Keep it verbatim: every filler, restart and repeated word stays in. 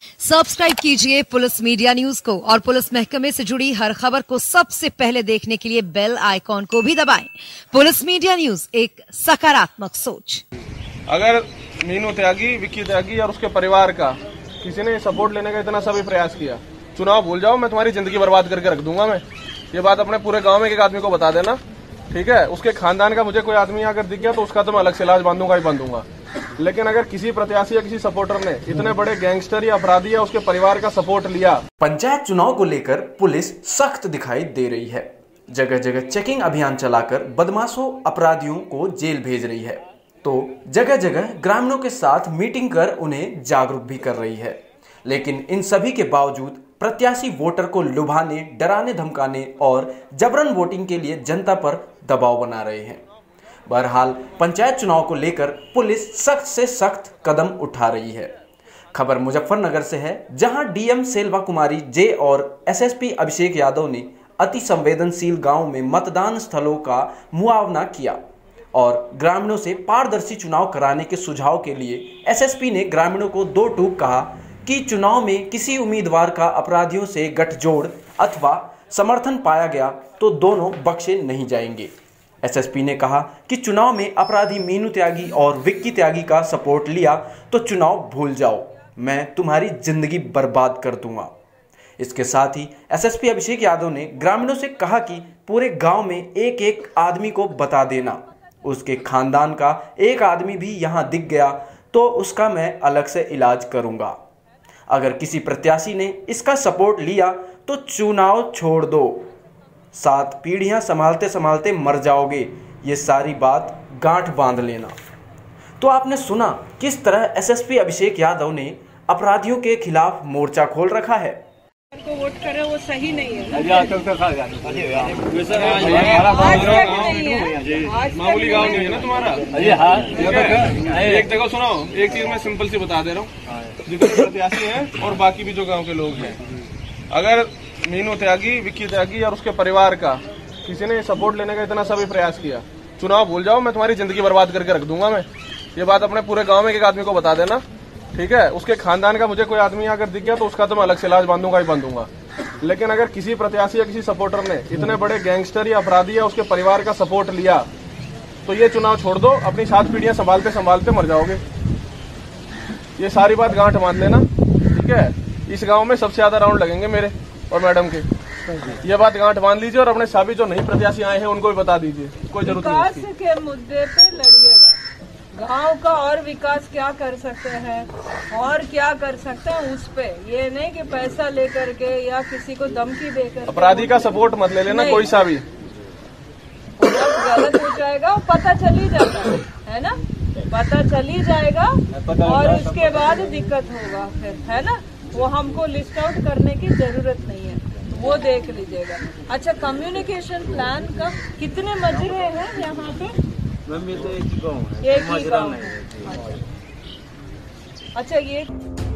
Subscribe कीजिए police media news को और पुलिस महकमे से जुड़ी हर खबर को सबसे पहले देखने के लिए बेल आइकॉन को भी दबाएं। पुलिस मीडिया न्यूज, एक सकारात्मक सोच। अगर मीनू त्यागी, विक्की त्यागी और उसके परिवार का किसी ने सपोर्ट लेने का इतना सा भी प्रयास किया, चुनाव भूल जाओ, मैं तुम्हारी जिंदगी बर्बाद करके रख दूंगा। मैं ये बात अपने पूरे गांव में एक आदमी को बता देना, ठीक है। उसके खानदान का मुझे कोई आदमी अगर दिख गया तो उसका तो मैं अलग से इलाज बांधूंगा ही बांधूंगा। लेकिन अगर किसी प्रत्याशी या किसी सपोर्टर ने इतने बड़े गैंगस्टर या अपराधी या उसके परिवार का सपोर्ट लिया। पंचायत चुनाव को लेकर पुलिस सख्त दिखाई दे रही है। जगह जगह चेकिंग अभियान चलाकर बदमाशों, अपराधियों को जेल भेज रही है, तो जगह जगह ग्रामीणों के साथ मीटिंग कर उन्हें जागरूक भी कर रही है। लेकिन इन सभी के बावजूद प्रत्याशी वोटर को लुभाने, डराने, धमकाने और जबरन वोटिंग के लिए जनता पर दबाव बना रहे हैं। बहरहाल पंचायत चुनाव को लेकर पुलिस सख्त से सख्त कदम उठा रही है। खबर मुजफ्फरनगर से है, जहां डीएम सेल्वा कुमारी जे और एसएसपी अभिषेक यादव ने अति संवेदनशील गांव में मतदान स्थलों का मुआवना किया और ग्रामीणों से पारदर्शी चुनाव कराने के सुझाव के लिए एसएसपी ने ग्रामीणों को दो टूक कहा कि चुनाव में किसी उम्मीदवार का अपराधियों से गठजोड़ अथवा समर्थन पाया गया तो दोनों बख्शे नहीं जाएंगे। एसएसपी ने कहा कि चुनाव में अपराधी मीनू त्यागी और विक्की त्यागी का सपोर्ट लिया तो चुनाव भूल जाओ, मैं तुम्हारी जिंदगी बर्बाद कर दूंगा। इसके साथ ही एसएसपी अभिषेक यादव ने ग्रामीणों से कहा कि पूरे गांव में एक एक आदमी को बता देना, उसके खानदान का एक आदमी भी यहां दिख गया तो उसका मैं अलग से इलाज करूंगा। अगर किसी प्रत्याशी ने इसका सपोर्ट लिया तो चुनाव छोड़ दो, सात पीढ़ियां संभालते संभालते मर जाओगे, ये सारी बात गांठ बांध लेना। तो आपने सुना किस तरह एसएसपी अभिषेक यादव ने अपराधियों के खिलाफ मोर्चा खोल रखा है। को वोट करे वो सही नहीं है ना। मामूली गांव नहीं है ना तुम्हारा। एक देखो सुनो, एक चीज मैं सिंपल सी बता दे रहा हूँ, जितने प्रत्याशी हैं और बाकी भी जो गांव के लोग हैं, अगर मीनू त्यागी, विक्की त्यागी और उसके परिवार का किसी ने सपोर्ट लेने का इतना सा भी प्रयास किया, चुनाव भूल जाओ, मैं तुम्हारी जिंदगी बर्बाद करके रख दूंगा। मैं ये बात अपने पूरे गांव में एक आदमी को बता देना, ठीक है। उसके खानदान का मुझे कोई आदमी अगर दिख गया तो उसका तो मैं अलग से इलाज बांधूंगा ही बांधूंगा। लेकिन अगर किसी प्रत्याशी या किसी सपोर्टर ने इतने बड़े गैंगस्टर या अपराधी या उसके परिवार का सपोर्ट लिया तो ये चुनाव छोड़ दो, अपनी सात पीढ़ियां संभालते संभालते मर जाओगे। ये सारी बात गांठ बांध लेना, ठीक है। इस गांव में सबसे ज्यादा राउंड लगेंगे मेरे और मैडम के, ये बात गांठ बांध लीजिए और अपने सभी जो नई प्रत्याशी आए हैं उनको भी बता दीजिए, कोई जरूरत नहीं। विकास के मुद्दे पे लड़िएगा, गांव का और विकास क्या कर सकते हैं और क्या कर सकते हैं उस पे, ये नहीं कि पैसा लेकर के या किसी को धमकी देकर। अपराधी का सपोर्ट मत ले लेना कोई सा भी, गलत हो जाएगा, पता चल ही जाता है, है ना, पता चल ही जाएगा और उसके बाद दिक्कत होगा फिर, है ना। वो हमको लिस्ट आउट करने की जरूरत नहीं है, वो देख लीजिएगा। अच्छा, कम्युनिकेशन प्लान का कितने मजरे हैं यहाँ पे? मैम ये तो एक ही गाँव है, एक ही गाँव है। अच्छा, ये